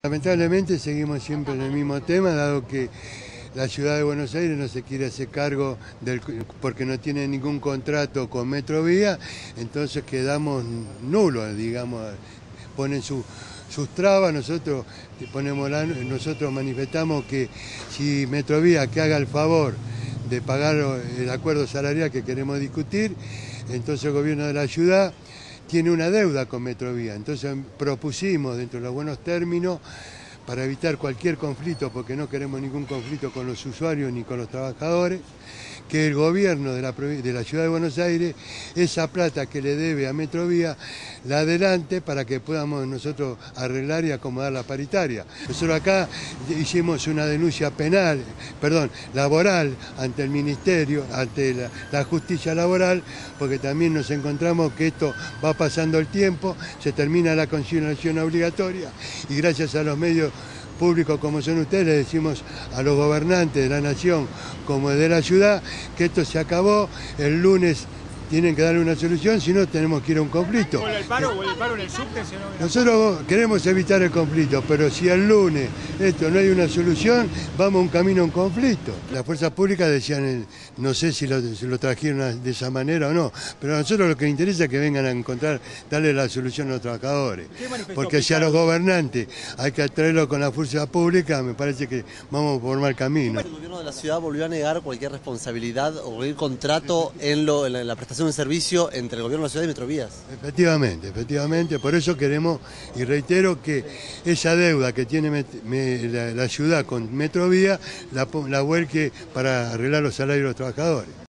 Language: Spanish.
Lamentablemente seguimos siempre en el mismo tema, dado que la ciudad de Buenos Aires no se quiere hacer cargo porque no tiene ningún contrato con Metrovía, entonces quedamos nulos, digamos, ponen sus trabas, nosotros manifestamos que si Metrovía que haga el favor de pagar el acuerdo salarial que queremos discutir, entonces el gobierno de la ciudad tiene una deuda con Metrovía, entonces propusimos dentro de los buenos términos para evitar cualquier conflicto, porque no queremos ningún conflicto con los usuarios ni con los trabajadores, que el gobierno de la ciudad de Buenos Aires, esa plata que le debe a Metrovía, la adelante para que podamos nosotros arreglar y acomodar la paritaria. Nosotros acá hicimos una denuncia laboral ante el Ministerio, ante la justicia laboral, porque también nos encontramos que esto va pasando el tiempo, se termina la consignación obligatoria y gracias a los medios públicos como son ustedes, le decimos a los gobernantes de la nación como de la ciudad que esto se acabó, el lunes tienen que darle una solución, si no tenemos que ir a un conflicto. ¿O el paro en el subte? Nosotros queremos evitar el conflicto, pero si el lunes esto no hay una solución, vamos a un camino a un conflicto. Las fuerzas públicas decían, no sé si lo trajeron de esa manera o no, pero a nosotros lo que nos interesa es que vengan a darle la solución a los trabajadores. Porque si a los gobernantes hay que traerlo con la fuerza pública, me parece que vamos por mal camino. El gobierno de la ciudad volvió a negar cualquier responsabilidad o cualquier contrato en la prestación de servicio entre el gobierno de la ciudad y Metrovías. Efectivamente, por eso queremos y reitero que esa deuda que tiene la ciudad con Metrovía la vuelque para arreglar los salarios de los trabajadores.